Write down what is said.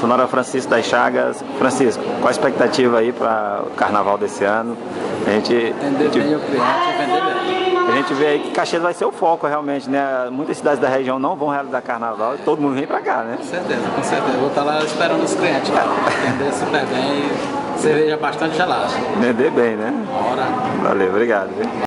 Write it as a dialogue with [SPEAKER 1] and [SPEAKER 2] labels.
[SPEAKER 1] Sonora Francisco das Chagas. Francisco, qual a expectativa aí para o carnaval desse ano?
[SPEAKER 2] Vender bem o cliente, vender bem.
[SPEAKER 1] A gente vê aí que Caxias vai ser o foco realmente, né? Muitas cidades da região não vão realizar carnaval e todo mundo vem pra cá, né?
[SPEAKER 2] Com certeza, com certeza. Vou estar lá esperando os clientes, cara. Vender super bem e cerveja bastante gelada.
[SPEAKER 1] Vender bem, né?
[SPEAKER 2] Bora.
[SPEAKER 1] Valeu, obrigado. Viu?